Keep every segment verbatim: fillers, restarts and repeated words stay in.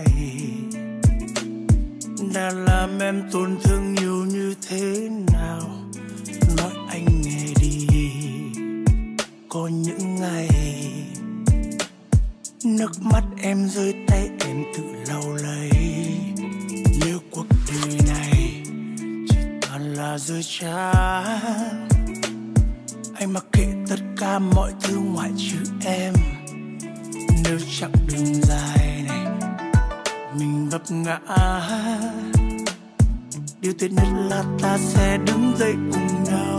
này đã làm em tổn thương nhiều như thế nào. Nói anh nghe đi. Có những ngày nước mắt em rơi tay em tự lau lấy. Nếu cuộc đời này chỉ toàn là rơi trá, anh mặc kệ tất cả mọi thứ ngoại trừ em. Nếu chặng đường dài này mình vấp ngã, điều tuyệt nhất là ta sẽ đứng dậy cùng nhau.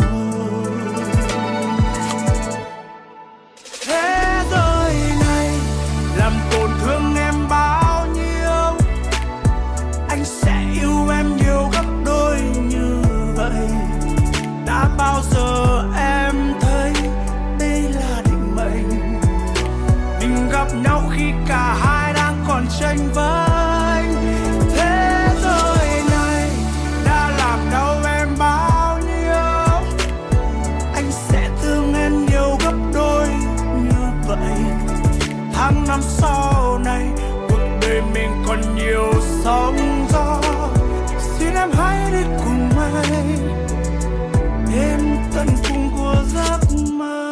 Thế giới này làm tổn thương em bao nhiêu, anh sẽ yêu em nhiều gấp đôi như vậy. Đã bao giờ em thấy đây là định mệnh, mình gặp nhau khi cả hai đang còn tranh vinh. Thế giới này đã làm đau em bao nhiêu, anh sẽ thương em nhiều gấp đôi như vậy. Tháng năm sau này cuộc đời mình còn nhiều sóng gió, xin em hãy đi cùng anh đến tận cùng của giấc mơ.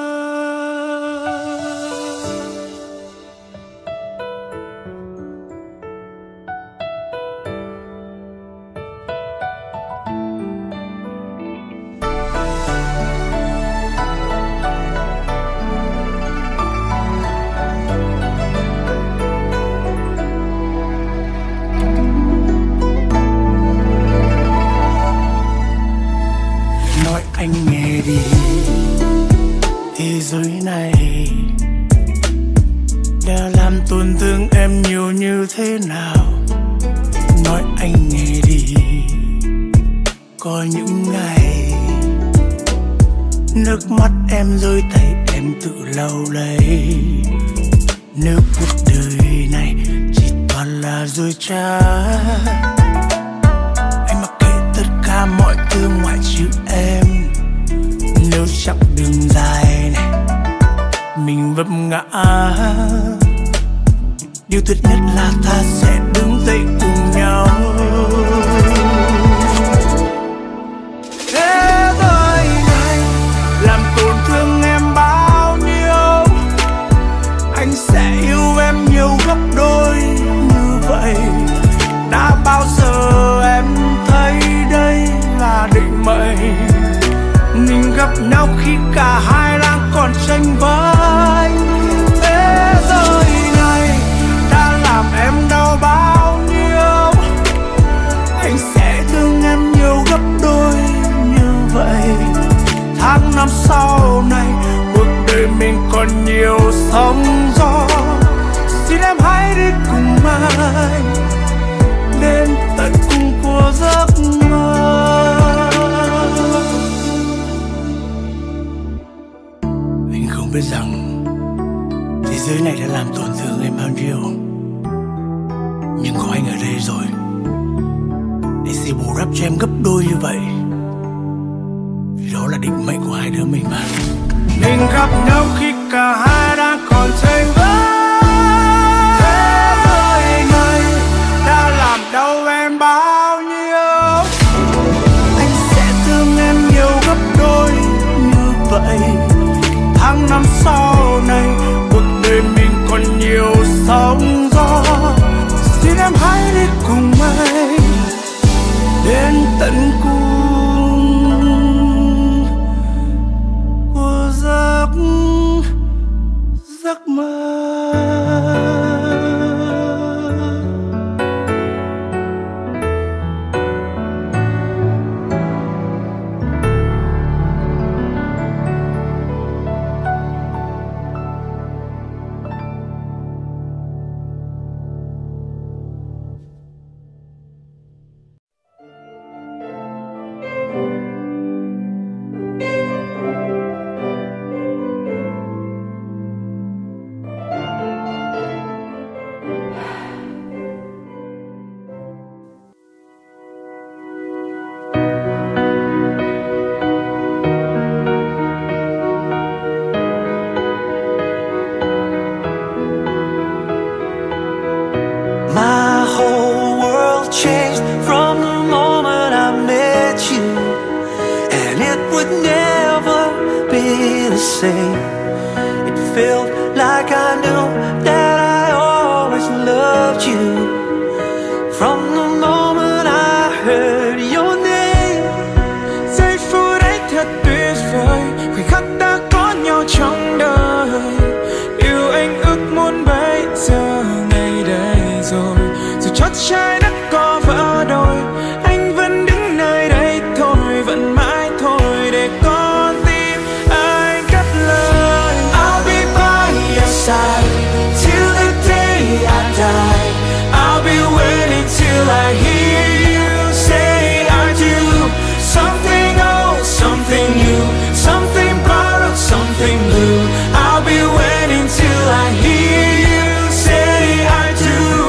Nói anh nghe đi, thế giới này đã làm tổn thương em nhiều như thế nào. Nói anh nghe đi, có những ngày nước mắt em rơi tay em tự lau lấy. Nếu cuộc đời này chỉ toàn là rơi trá, anh mặc kệ tất cả mọi thứ ngoại trừ em. Nếu chặng đường dài này mình vấp ngã, điều tuyệt nhất là ta sẽ đứng dậy cùng nhau. Thế giới này làm tổn thương em bao nhiêu, anh sẽ yêu em nhiều gấp đôi như vậy. Đã bao giờ em thấy đây là định mệnh, mình gặp nhau khi cả hai đang còn tranh vinh. Thế giới này đã làm em đau bao nhiêu, anh sẽ thương em nhiều gấp đôi như vậy. Tháng năm sau này cuộc đời mình còn nhiều sóng gió, xin em hãy đi cùng anh đến tận cùng của giấc mơ. Anh không biết rằng thế giới này đã làm tổn thương em bao nhiêu, nhưng có anh ở đây rồi để sẽ bù đắp cho em gấp đôi như vậy. Vì đó là định mệnh của hai đứa mình mà. Mình gặp nhau khi cả hai đang còn tranh vinh. Thế giới này đã làm đau em bao nhiêu, anh sẽ thương em nhiều gấp đôi như vậy. Tháng năm sau này cuộc đời mình còn nhiều sóng gió, xin em hãy đi cùng anh đến tận cùng của giấc giấc mơ. say. It felt like I knew that I always loved you. From the moment I heard your name. Giây phút ấy thật tuyệt vời, khoảnh khắc ta có nhau trong đời. Điều anh ước muốn bây giờ ngày đây rồi. Dù cho trái đất có vỡ đôi, anh vẫn đứng nơi đây thôi, vẫn mãi thôi để con tim anh cất lời. I'll be by your side till the day I die. I'll be waiting till I hear you say I do. Something old, something new, something borrowed, something blue. I'll be waiting till I hear you say I do.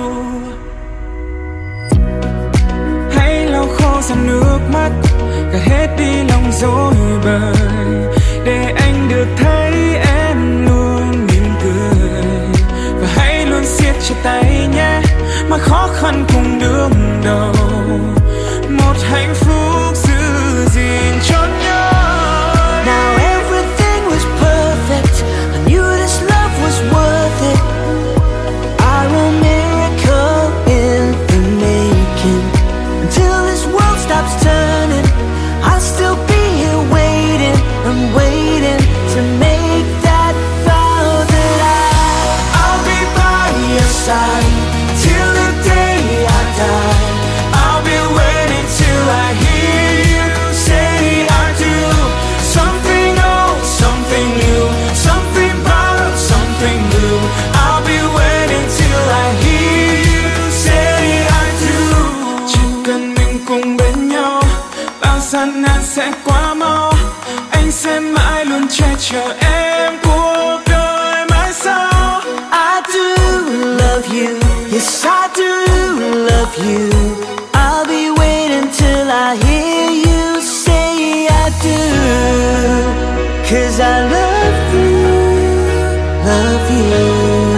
Hãy lau khô dòng nước mắt, gạt hết đi lòng dối bời, để anh được thấy em luôn mỉm cười. Và hãy luôn siết chặt tay nhé, mà khó khăn cùng đương đầu. Một hạnh phúc giữ gìn cho nhau. Now everything was perfect. I knew this love was worth it. Our own miracle in the making. Until this world stops turning, I'll still be here waiting. I'm waiting to make that vow that I I'll be by your side till the day I die. I'll be waiting till I hear you say I do. Something old, something new, something borrowed, something blue. I'll be waiting till I hear you say I do. Chỉ cần mình cùng bên nhau, bao gian nan sẽ qua mau. Anh sẽ mãi luôn che chở em cuộc đời mãi sau. I do love you. Yes, I do love you. I'll be waiting till I hear you say I do. 'Cause I love you, love you.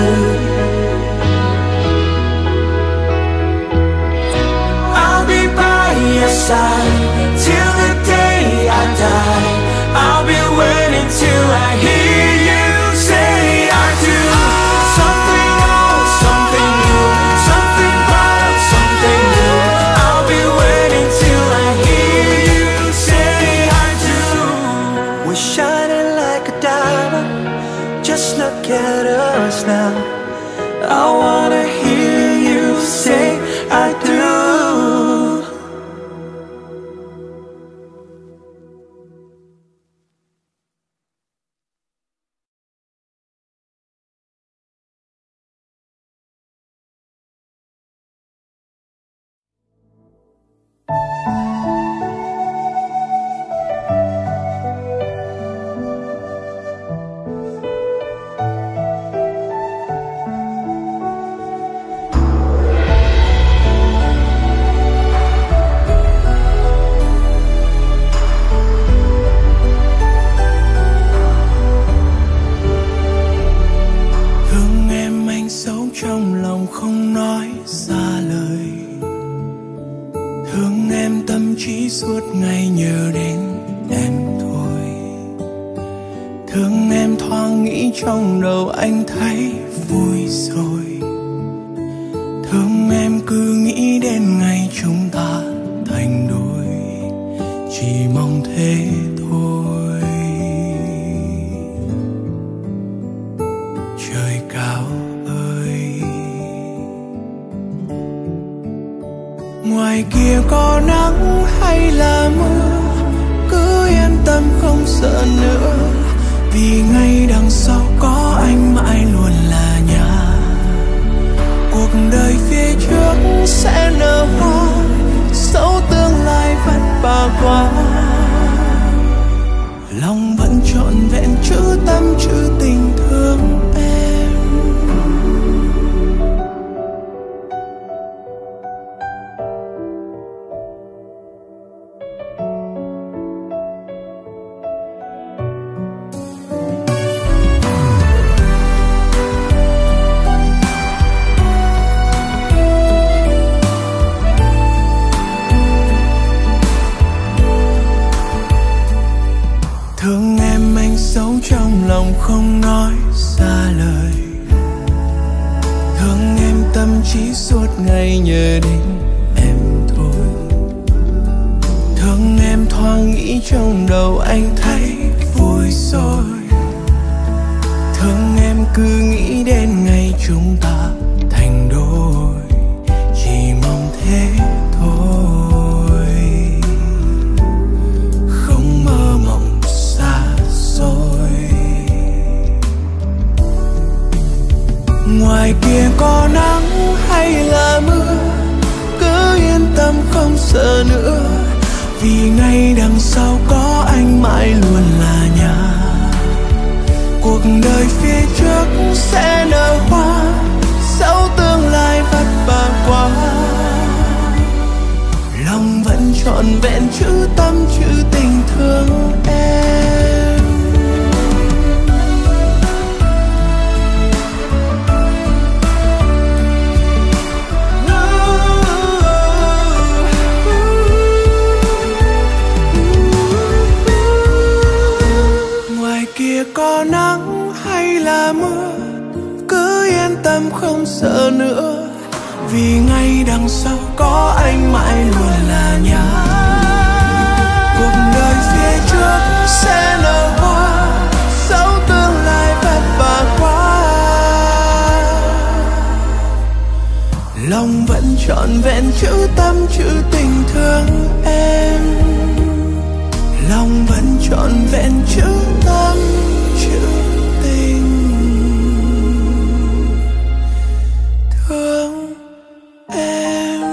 I'll be by your side till the day I die. I'll be waiting till I hear you say I do. Something old, something new, something borrowed, something new. I'll be waiting till I hear you say I do. We're shining like a diamond. Just look at us now. I wanna hear you say I do. Ngoài kia có nắng hay là mưa, cứ yên tâm không sợ nữa. Vì ngay đằng sau có anh mãi luôn là nhà. Cuộc đời phía trước sẽ nở hoa, dẫu tương lai vất vả quá. Lòng vẫn trọn vẹn chữ tâm chữ tình thương em. ngày nhớ đến em thôi. Thương em thoáng nghĩ trong đầu anh thấy vui rồi. Thương em cứ nghĩ đến ngày chúng ta thành đôi, chỉ mong thế thôi. Không mơ mộng xa xôi. Ngoài kia có nắng hay là mưa, cứ yên tâm không sợ nữa, vì ngay đằng sau có anh mãi luôn là nhà. Cuộc đời phía trước sẽ nở hoa, dẫu tương lai vất vả quá. Lòng vẫn trọn vẹn chữ tâm chữ tình thương em. Ngoài kia có nắng hay là mưa, cứ yên tâm không sợ nữa, vì ngay đằng sau có anh mãi luôn là nhà. Cuộc đời phía trước sẽ nở hoa, dẫu tương lai vất vả quá. Lòng vẫn trọn vẹn chữ tâm chữ tình thương em. Lòng vẫn trọn vẹn chữ tâm chữ tình thương em.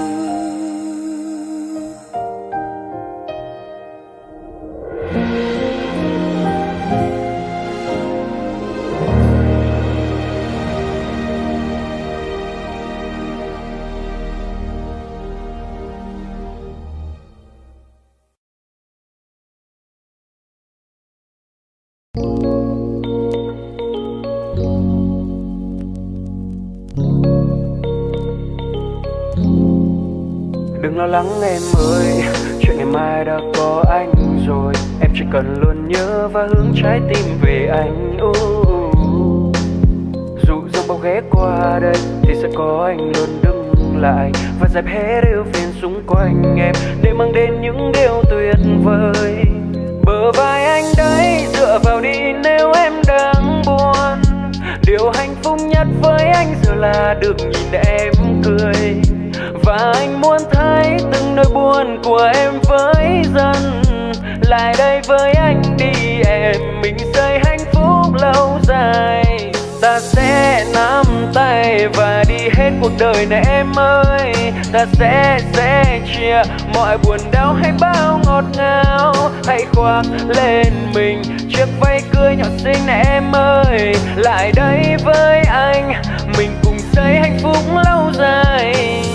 Đừng lo lắng em ơi, chuyện ngày mai đã có anh rồi. Em chỉ cần luôn nhớ và hướng trái tim về anh. uh, uh, uh. Dù dòng bao ghé qua đây thì sẽ có anh luôn đứng lại và dẹp hết ưu phiền xung quanh em, để mang đến những điều tuyệt vời. Bờ vai anh đấy, dựa vào đi nếu em đang buồn. Điều hạnh phúc nhất với anh giờ là được nhìn em cười, và anh muốn thấy từng nỗi buồn của em với dần. Lại đây với anh đi em, mình xây hạnh phúc lâu dài. Ta sẽ nắm tay và đi hết cuộc đời này em ơi. Ta sẽ sẽ chia mọi buồn đau hay bao ngọt ngào. Hãy khoác lên mình chiếc váy cưới nhỏ xinh này em ơi. Lại đây với anh, mình cùng xây hạnh phúc lâu dài.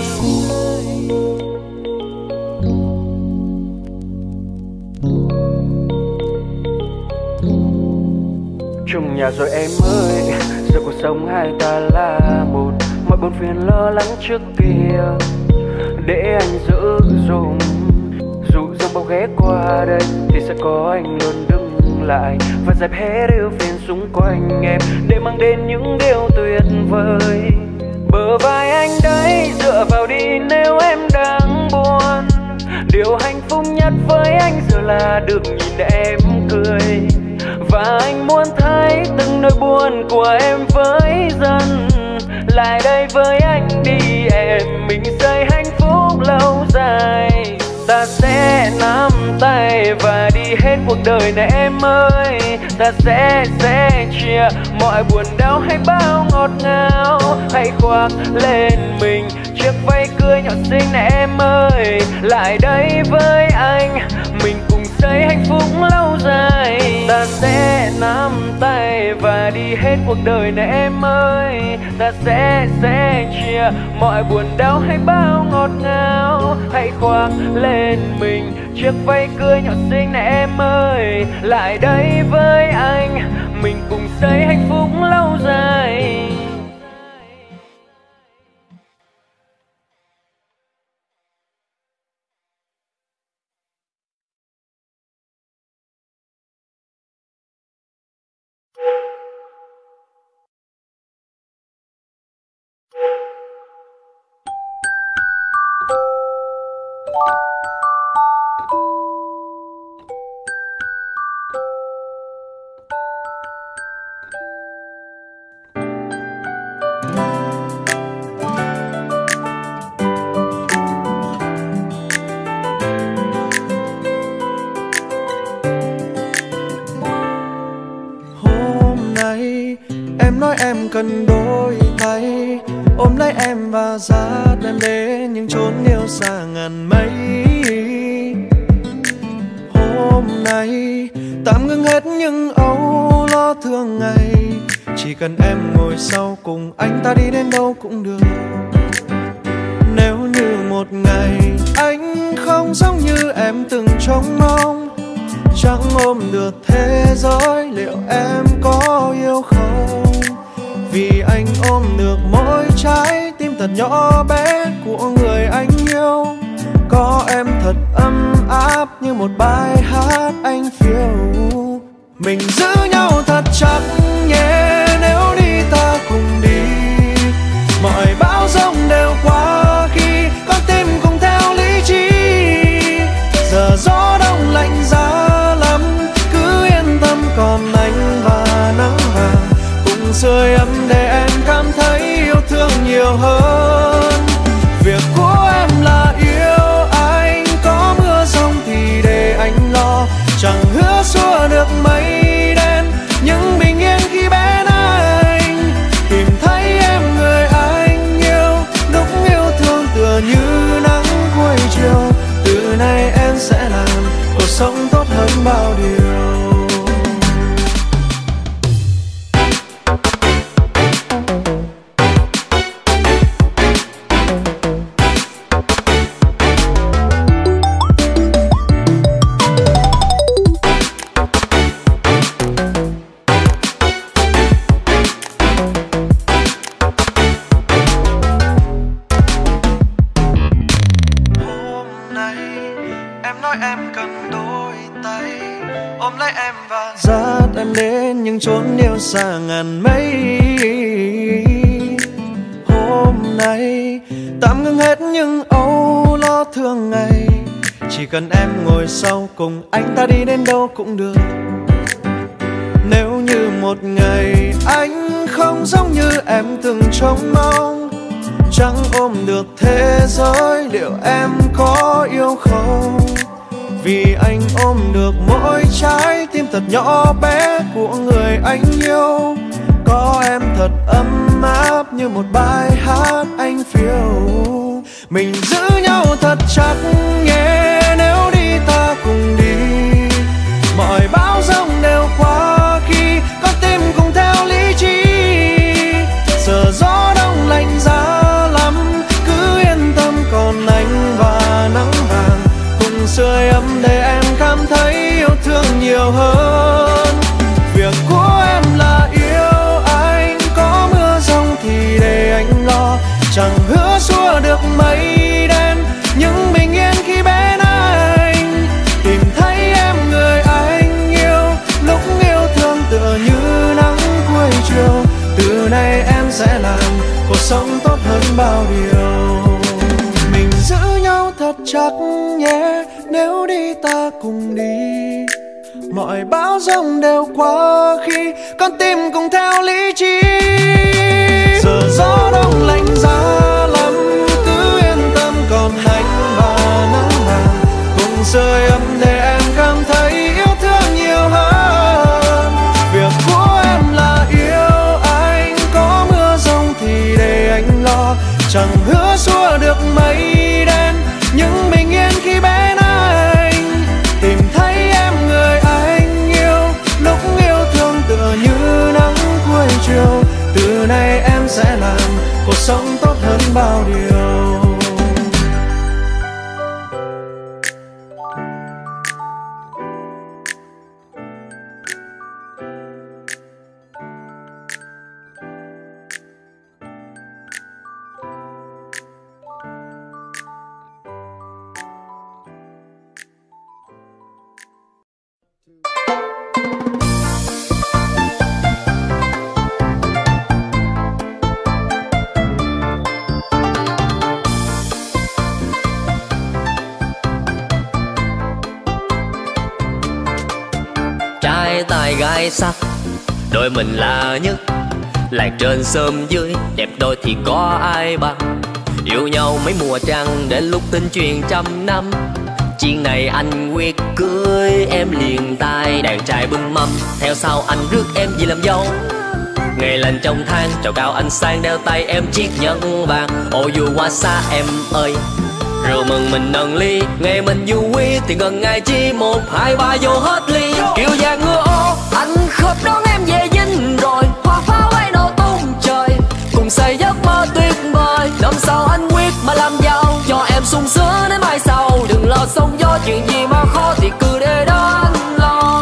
Chung nhà rồi em ơi, giờ cuộc sống hai ta là một. Mọi buồn phiền lo lắng trước kia để anh giữ dùng. Dù dòng bao ghé qua đây thì sẽ có anh luôn đứng lại và dẹp hết ưu phiền xung quanh em, để mang đến những điều tuyệt vời. Bờ vai anh đấy, dựa vào đi nếu em đang buồn. Điều hạnh phúc nhất với anh giờ là được nhìn em cười, và anh muốn thấy từng nỗi buồn của em với dần. Lại đây với anh đi em, mình xây hạnh phúc lâu dài. Ta sẽ nắm tay và đi hết cuộc đời này em ơi. Ta sẽ sẽ chia mọi buồn đau hay bao ngọt ngào. Hãy khoác lên mình chiếc váy cưới nhỏ xinh này em ơi. Lại đây với anh, mình cùng xây hạnh phúc lâu dài. Ta sẽ nắm tay và đi hết cuộc đời này em ơi. Ta sẽ sẽ chia mọi buồn đau hay bao ngọt ngào. Hãy khoác lên mình chiếc váy cưới nhỏ xinh này em ơi. Lại đây với anh, mình cùng xây hạnh phúc lâu dài. Em cần đôi tay ôm lấy em và dắt em đến những chốn yêu xa ngàn mây. Hôm nay tạm ngưng hết những âu lo thường ngày, chỉ cần em ngồi sau cùng anh, ta đi đến đâu cũng được. Nếu như một ngày anh không giống như em từng trông mong, chẳng ôm được thế giới, liệu em có yêu không? Vì anh ôm được mỗi trái tim thật nhỏ bé của người anh yêu. Có em thật ấm áp như một bài hát anh phiêu. Mình giữ nhau thật chặt nhé, nếu đi ta cùng đi. Mọi bão giông đều qua khi con tim cùng theo lý trí. Giờ gió đông lạnh giá lắm, cứ yên tâm còn anh và nắng vàng cùng sưởi ấm để em cảm thấy yêu thương nhiều hơn. Việc của em là yêu anh, có mưa giông thì để anh lo. Chẳng hứa xua được mây đen, nhưng bình yên khi bên anh. Tìm thấy em người anh yêu, lúc yêu thương tựa như nắng cuối chiều. Từ nay em sẽ làm cuộc sống tốt hơn bao điều. Dắt em đến những chốn yêu xa ngàn mây. Hôm nay tạm ngưng hết những âu lo thường ngày, chỉ cần em ngồi sau cùng anh, ta đi đến đâu cũng được. Nếu như một ngày anh không giống như em từng trông mong, chẳng ôm được thế giới, liệu em có yêu không? Vì anh ôm được mỗi trái tim thật nhỏ bé của người anh yêu. Có em thật ấm áp như một bài hát anh phiêu. Mình giữ nhau thật chặt nhé, nếu đi ta cùng đi. Mọi bão giông đều qua khi con tim cùng theo lý trí. Giờ gió đông lạnh giá lắm, cứ yên tâm còn anh và nắng vàng cùng sưởi ấm để em cảm thấy yêu thương nhiều hơn. Việc của em là yêu anh, có mưa giông thì để anh lo. Chẳng hứa xua được mây đen, nhưng bình yên khi bên anh. Tìm thấy em người anh yêu, lúc yêu thương tựa như nắng cuối chiều. Từ nay em sẽ làm cuộc sống tốt hơn bao điều. Mình giữ nhau thật chặt nhé, nếu đi ta cùng đi. Mọi bão giông đều qua khi con tim cùng theo lý trí. Giờ gió đông lạnh giá lắm, cứ yên tâm còn anh và nắng vàng cùng sưởi ấm để em cảm thấy yêu thương nhiều hơn. Việc của em là yêu anh, có mưa giông thì để anh lo. Chẳng hứa xua được mây đen, nhưng bình yên khi bên anh. Tìm thấy em người anh yêu, lúc yêu thương tựa như nắng cuối chiều. Từ nay em sẽ làm cuộc sống tốt hơn bao điều. Trai tài gái sắc, đôi mình là nhất. Lạc trên sớm dưới, đẹp đôi thì có ai bằng. Yêu nhau mấy mùa trăng, đến lúc tin truyền trăm năm. Chuyện này anh quyết cưới em liền tay. Đàn trai bưng mâm, theo sau anh rước em về làm dâu. Ngày lành trong tháng, trầu cao anh sang đeo tay em chiếc nhẫn vàng. Ô dù qua xa em ơi, rượu mừng mình nâng ly. Ngày mình vui thì gần ngày chi một hai ba vô hết ly. Kiều vàng ngựa ô, anh khớp đón em về dinh rồi. Hoa pháo bay nổ tung trời, cùng xây giấc mơ tuyệt vời. Năm sau anh quyết mà làm giàu, cho em sung sướng đến mai sau. Đừng lo sóng gió, chuyện gì mà khó thì cứ để đó anh lo.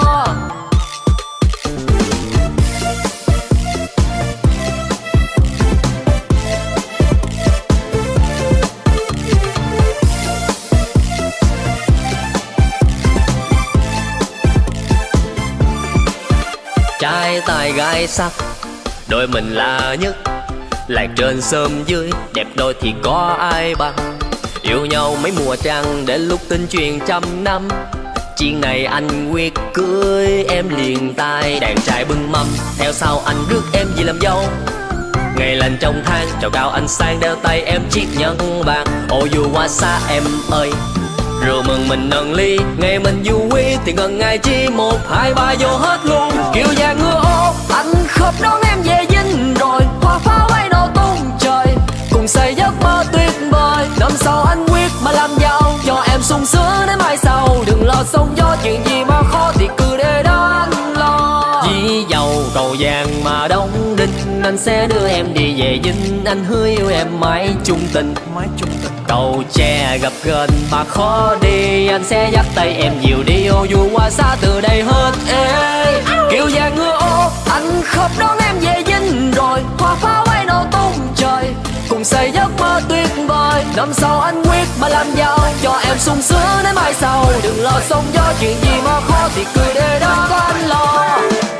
Trai tài gái sắc, đôi mình là nhất. Lạc trên sớm dưới, đẹp đôi thì có ai bằng. Yêu nhau mấy mùa trăng, đến lúc tin truyền trăm năm. Chuyện này anh quyết cưới em liền tay. Đàn trai bưng mâm, theo sau anh rước em về làm dâu. Ngày lành trong tháng, trầu cao anh sang đeo tay em chiếc nhẫn vàng. Ô dù qua xa em ơi, rượu mừng mình nâng ly. Ngày mình vui thì gần ngày chi một hai ba vô hết luôn. Kiều vàng ngựa ô, anh khớp đón em về dinh rồi. Hoa pháo bay nổ tung trời, cùng xây giấc mơ tuyệt vời. Năm sau anh quyết mà làm giàu, cho em sung sướng đến mai sau. Đừng lo sóng gió, chuyện gì mà khó thì cứ để đó anh lo. Dĩ dầu cầu vàng mà đóng đinh, anh sẽ đưa em đi về dinh. Anh hứa yêu em mãi chung tình, mãi chung tình. Cầu tre gặp gần mà khó đi, anh sẽ dắt tay em dìu đi. Ô dù qua xa từ đây hết ê. Kiều vàng ngựa ô, anh khớp đón em về dinh rồi. Hoa pháo bay nổ tung trời, cùng xây giấc mơ tuyệt vời. Năm sau anh quyết mà làm giàu, cho em sung sướng đến mai sau. Đừng lo sóng gió, chuyện gì mà khó thì cứ để đó có anh lo.